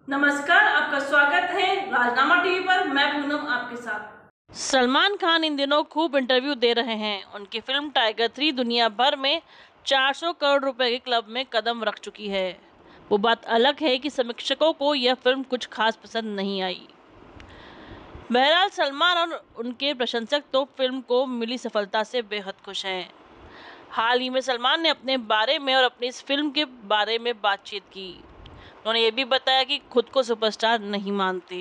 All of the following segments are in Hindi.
नमस्कार, आपका स्वागत है राजनामा टीवी पर। मैं पूनम आपके साथ। सलमान खान इन दिनों खूब इंटरव्यू दे रहे हैं। उनकी फिल्म टाइगर 3 दुनिया भर में 400 करोड़ रुपए के क्लब में कदम रख चुकी है। वो बात अलग है कि समीक्षकों को यह फिल्म कुछ खास पसंद नहीं आई। बहरहाल सलमान और उनके प्रशंसक तो फिल्म को मिली सफलता से बेहद खुश हैं। हाल ही में सलमान ने अपने बारे में और अपनी इस फिल्म के बारे में बातचीत की। उन्होंने ये भी बताया कि खुद को सुपरस्टार नहीं मानते।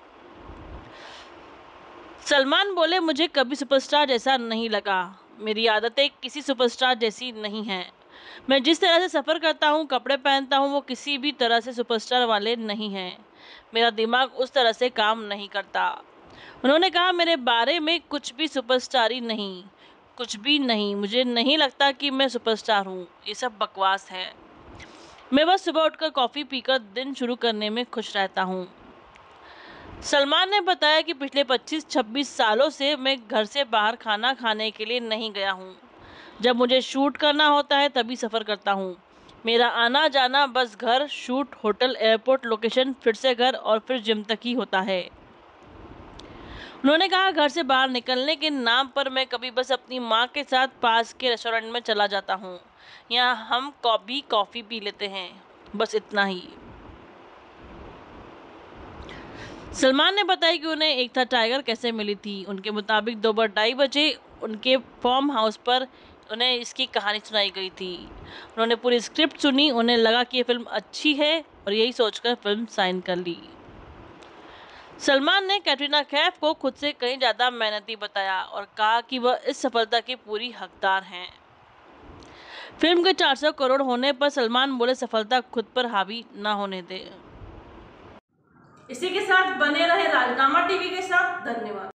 सलमान बोले, मुझे कभी सुपरस्टार जैसा नहीं लगा। मेरी आदतें किसी सुपरस्टार जैसी नहीं हैं। मैं जिस तरह से सफ़र करता हूँ, कपड़े पहनता हूँ, वो किसी भी तरह से सुपरस्टार वाले नहीं हैं। मेरा दिमाग उस तरह से काम नहीं करता। उन्होंने कहा, मेरे बारे में कुछ भी सुपरस्टारी नहीं, कुछ भी नहीं। मुझे नहीं लगता कि मैं सुपरस्टार हूँ। ये सब बकवास है। मैं बस सुबह उठकर कॉफ़ी पीकर दिन शुरू करने में खुश रहता हूँ। सलमान ने बताया कि पिछले 25-26 सालों से मैं घर से बाहर खाना खाने के लिए नहीं गया हूँ। जब मुझे शूट करना होता है तभी सफ़र करता हूँ। मेरा आना जाना बस घर, शूट, होटल, एयरपोर्ट, लोकेशन, फिर से घर और फिर जिम तक ही होता है। उन्होंने कहा, घर से बाहर निकलने के नाम पर मैं कभी बस अपनी माँ के साथ पास के रेस्टोरेंट में चला जाता हूँ। यहाँ हम कॉफ़ी पी लेते हैं, बस इतना ही। सलमान ने बताया कि उन्हें एक था टाइगर कैसे मिली थी। उनके मुताबिक दोपहर 2:30 बजे उनके फार्म हाउस पर उन्हें इसकी कहानी सुनाई गई थी। उन्होंने पूरी स्क्रिप्ट सुनी। उन्हें लगा कि ये फिल्म अच्छी है और यही सोचकर फिल्म साइन कर ली। सलमान ने कैटरीना कैफ को खुद से कहीं ज़्यादा मेहनती बताया और कहा कि वह इस सफलता की पूरी हकदार हैं। फिल्म के 400 करोड़ होने पर सलमान बोले, सफलता खुद पर हावी न होने दे। इसी के साथ बने रहे राजनामा टीवी के साथ। धन्यवाद।